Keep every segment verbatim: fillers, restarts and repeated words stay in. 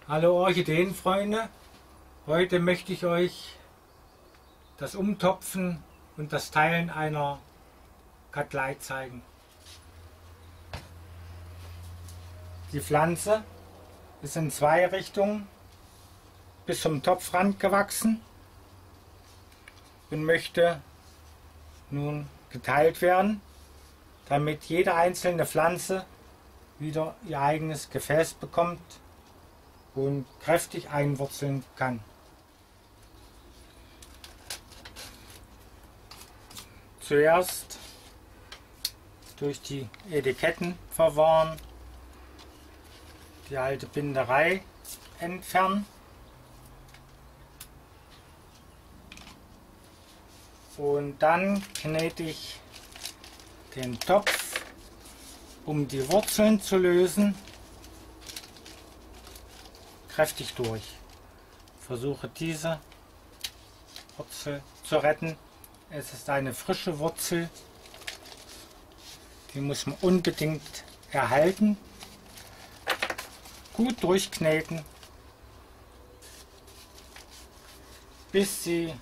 Hallo Orchideenfreunde, heute möchte ich euch das Umtopfen und das Teilen einer Cattleya zeigen. Die Pflanze ist in zwei Richtungen bis zum Topfrand gewachsen und möchte nun geteilt werden, damit jede einzelne Pflanze wieder ihr eigenes Gefäß bekommt und kräftig einwurzeln kann. Zuerst durch die Etiketten verwahren, die alte Binderei entfernen und dann knete ich den Topf, um die Wurzeln zu lösen, kräftig durch. Versuche diese Wurzel zu retten. Es ist eine frische Wurzel, die muss man unbedingt erhalten. Gut durchkneten, bis sie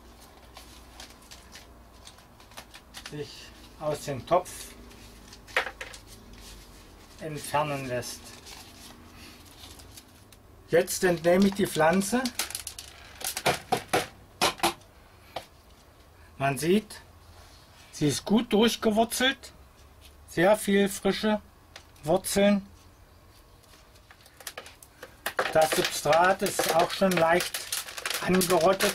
sich aus dem Topf entfernen lässt. Jetzt entnehme ich die Pflanze. Man sieht, sie ist gut durchgewurzelt, sehr viel frische Wurzeln. Das Substrat ist auch schon leicht angerottet.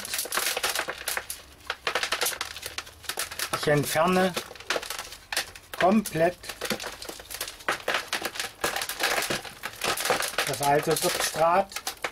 Ich entferne komplett das alte Substrat.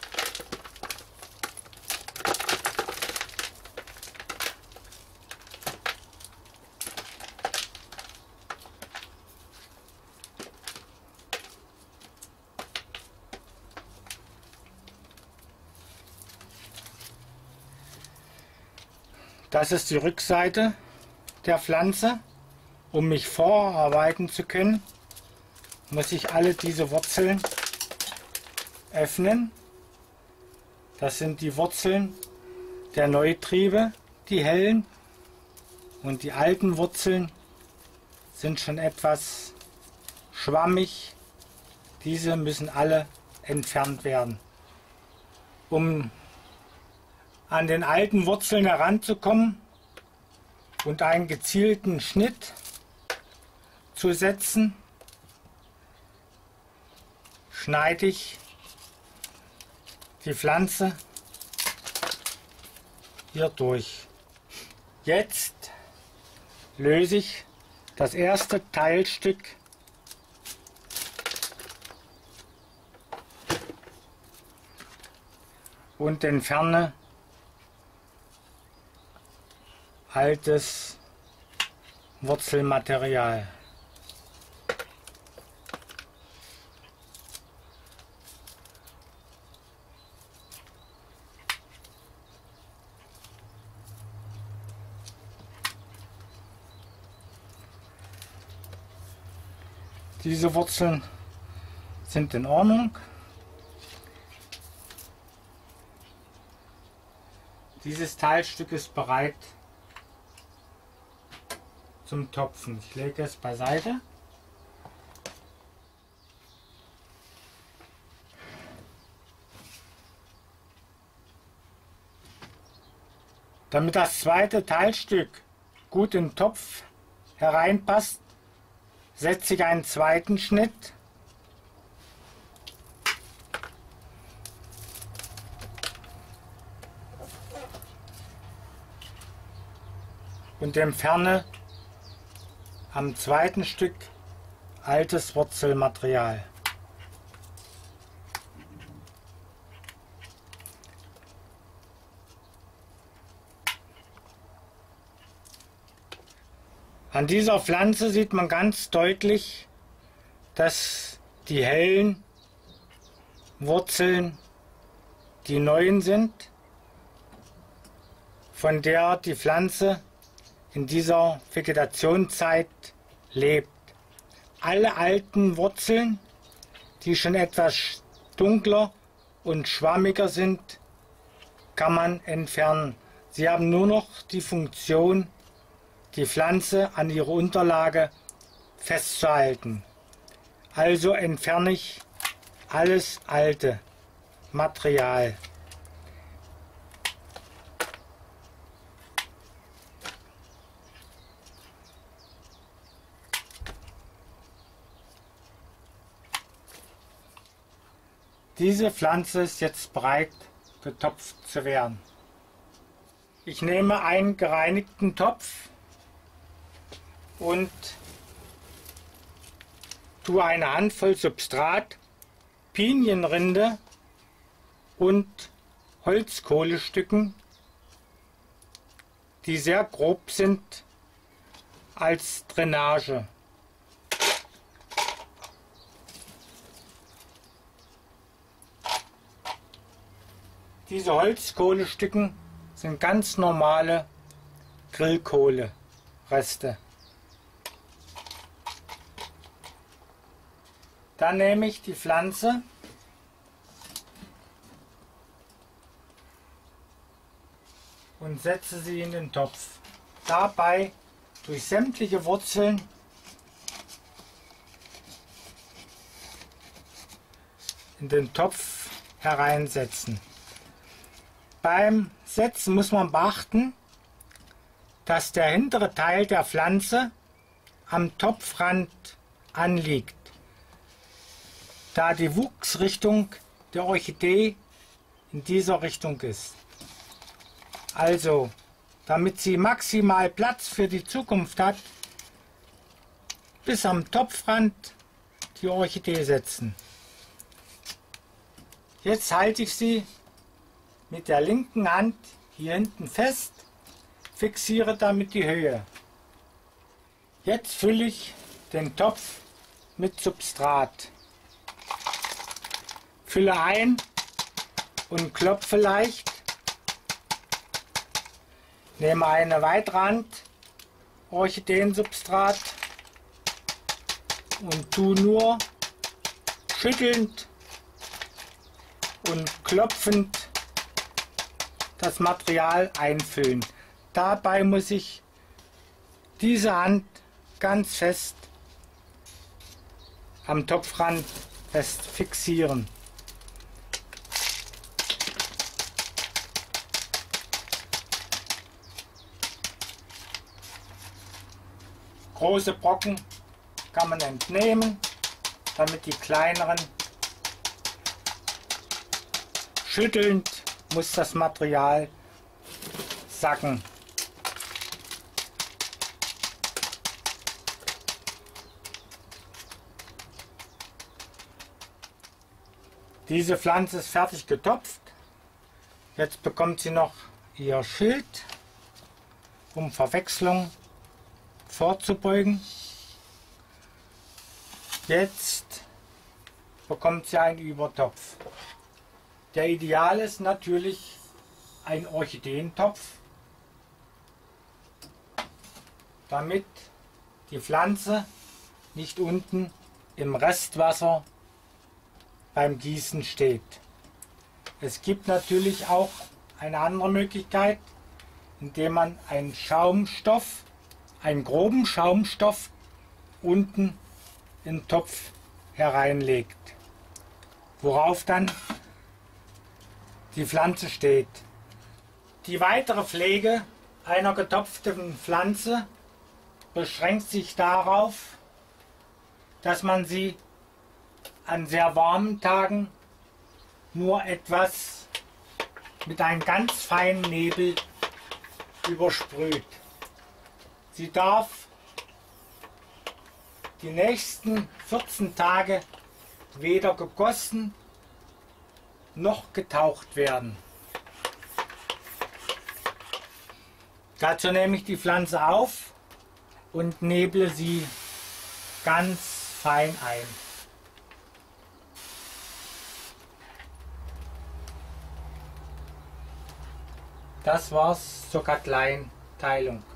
Das ist die Rückseite der Pflanze. Um mich vorarbeiten zu können, muss ich alle diese Wurzeln öffnen. Das sind die Wurzeln der Neutriebe, die hellen, und die alten Wurzeln sind schon etwas schwammig. Diese müssen alle entfernt werden. Um an den alten Wurzeln heranzukommen und einen gezielten Schnitt zu setzen, schneide ich die Pflanze hier durch. Jetzt löse ich das erste Teilstück und entferne altes Wurzelmaterial. Diese Wurzeln sind in Ordnung. Dieses Teilstück ist bereit zum Topfen. Ich lege es beiseite. Damit das zweite Teilstück gut in den Topf hereinpasst, setze ich einen zweiten Schnitt und entferne am zweiten Stück altes Wurzelmaterial. An dieser Pflanze sieht man ganz deutlich, dass die hellen Wurzeln die neuen sind, von der die Pflanze in dieser Vegetationszeit lebt. Alle alten Wurzeln, die schon etwas dunkler und schwammiger sind, kann man entfernen. Sie haben nur noch die Funktion, die Pflanze an ihrer Unterlage festzuhalten. Also entferne ich alles alte Material. Diese Pflanze ist jetzt bereit, getopft zu werden. Ich nehme einen gereinigten Topf und tue eine Handvoll Substrat, Pinienrinde und Holzkohlestücken, die sehr grob sind, als Drainage. Diese Holzkohlestücken sind ganz normale Grillkohle-Reste. Dann nehme ich die Pflanze und setze sie in den Topf. Dabei durch sämtliche Wurzeln in den Topf hereinsetzen. Beim Setzen muss man beachten, dass der hintere Teil der Pflanze am Topfrand anliegt, da die Wuchsrichtung der Orchidee in dieser Richtung ist. Also, damit sie maximal Platz für die Zukunft hat, bis am Topfrand die Orchidee setzen. Jetzt halte ich sie mit der linken Hand hier hinten fest, fixiere damit die Höhe. Jetzt fülle ich den Topf mit Substrat. Fülle ein und klopfe leicht. Nehme eine weitere Hand Orchideensubstrat und tue nur schüttelnd und klopfend das Material einfüllen. Dabei muss ich diese Hand ganz fest am Topfrand fest fixieren. Große Brocken kann man entnehmen, damit die kleineren schüttelnd muss das Material sacken. Diese Pflanze ist fertig getopft. Jetzt bekommt sie noch ihr Schild, um Verwechslung vorzubeugen. Jetzt bekommt sie einen Übertopf. Der Ideal ist natürlich ein Orchideentopf, damit die Pflanze nicht unten im Restwasser beim Gießen steht. Es gibt natürlich auch eine andere Möglichkeit, indem man einen Schaumstoff, einen groben Schaumstoff unten in den Topf hereinlegt, worauf dann die Pflanze steht. Die weitere Pflege einer getopften Pflanze beschränkt sich darauf, dass man sie an sehr warmen Tagen nur etwas mit einem ganz feinen Nebel übersprüht. Sie darf die nächsten vierzehn Tage weder gegossen noch getaucht werden. Dazu nehme ich die Pflanze auf und neble sie ganz fein ein. Das war's zur Cut-Line-Teilung.